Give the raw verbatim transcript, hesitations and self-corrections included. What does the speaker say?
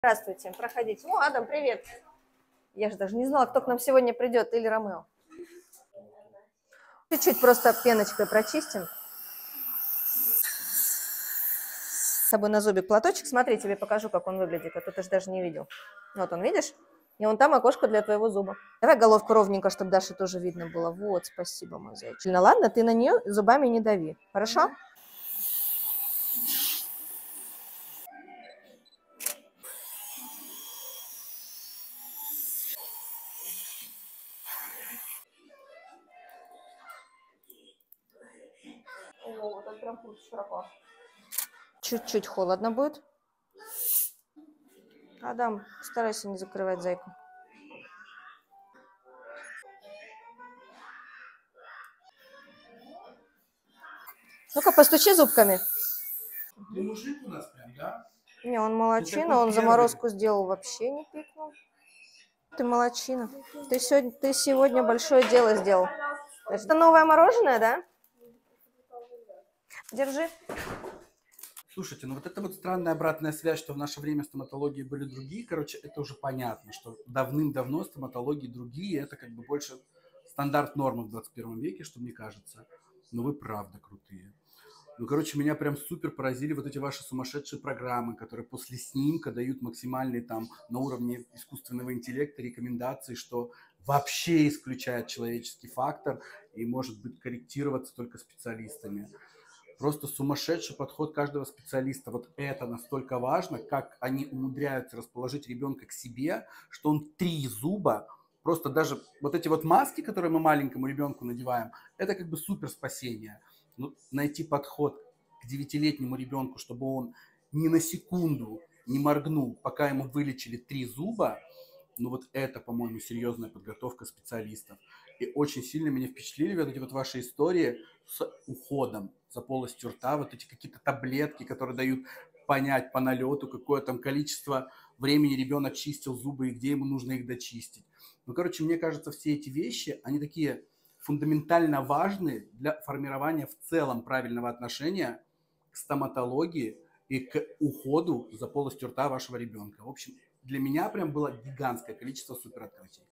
Здравствуйте, проходите. О, Адам, привет. Я же даже не знала, кто к нам сегодня придет, или Ромео. Чуть-чуть просто пеночкой прочистим. С собой на зубик платочек. Смотри, тебе покажу, как он выглядит, а то ты же даже не видел. Вот он, видишь? И вон там окошко для твоего зуба. Давай головку ровненько, чтобы Даше тоже видно было. Вот, спасибо, мой зайчик. Ну ладно, ты на нее зубами не дави. Хорошо? О, вот это прям широко. Чуть-чуть холодно будет. Адам, старайся не закрывать зайку. Ну-ка, постучи зубками. Ты мужик у нас прям, да? Не, он молодчина, он первый. заморозку сделал, вообще не пикнул. Ты молодчина. Ты сегодня, ты сегодня большое дело сделал. Это новое мороженое, да? Держи. Слушайте, ну вот это вот странная обратная связь, что в наше время стоматологии были другие, короче, это уже понятно, что давным-давно стоматологии другие, это как бы больше стандарт нормы в двадцать первом веке, что мне кажется. Но вы правда крутые. Ну, короче, меня прям супер поразили вот эти ваши сумасшедшие программы, которые после снимка дают максимальный там на уровне искусственного интеллекта рекомендации, что вообще исключает человеческий фактор и может быть корректироваться только специалистами. Просто сумасшедший подход каждого специалиста. Вот это настолько важно, как они умудряются расположить ребенка к себе, что он три зуба, просто даже вот эти вот маски, которые мы маленькому ребенку надеваем, это как бы супер спасение. Ну, найти подход к девятилетнему ребенку, чтобы он ни на секунду не моргнул, пока ему вылечили три зуба, ну вот это, по-моему, серьезная подготовка специалистов. И очень сильно меня впечатлили вот эти вот ваши истории с уходом за полостью рта, вот эти какие-то таблетки, которые дают понять по налету, какое там количество времени ребенок чистил зубы и где ему нужно их дочистить. Ну, короче, мне кажется, все эти вещи, они такие фундаментально важны для формирования в целом правильного отношения к стоматологии и к уходу за полостью рта вашего ребенка. В общем, для меня прям было гигантское количество супер открытий.